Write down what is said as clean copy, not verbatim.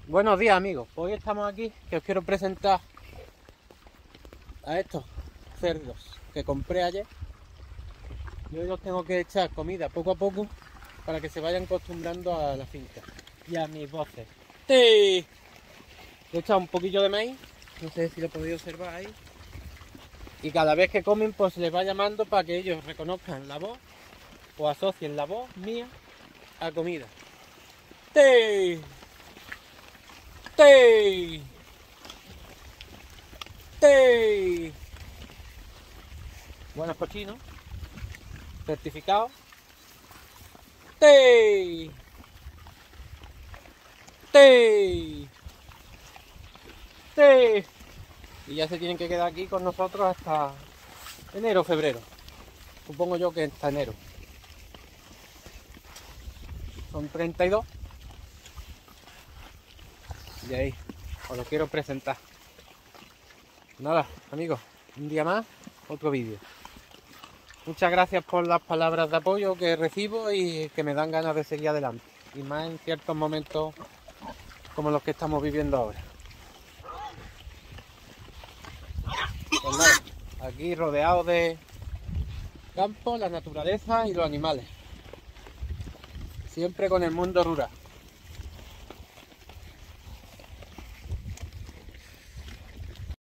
Buenos días, amigos. Hoy estamos aquí que os quiero presentar a estos cerdos que compré ayer. Y hoy los tengo que echar comida poco a poco para que se vayan acostumbrando a la finca y a mis voces. ¡Sí! Le he echado un poquillo de maíz, no sé si lo podéis observar ahí. Y cada vez que comen, pues se les va llamando para que ellos reconozcan la voz o asocien la voz mía a comida. ¡Sí! ¡Sí! ¡Sí! Buenos cochinos, certificados. ¡Sí! ¡Sí! ¡Sí! Y ya se tienen que quedar aquí con nosotros hasta enero o febrero. Supongo yo que hasta enero. Son 32. Y ahí os lo quiero presentar. Nada, amigos, un día más, otro vídeo. Muchas gracias por las palabras de apoyo que recibo y que me dan ganas de seguir adelante. Y más en ciertos momentos como los que estamos viviendo ahora. Pues nada, aquí rodeado de campo, la naturaleza y los animales. Siempre con el mundo rural.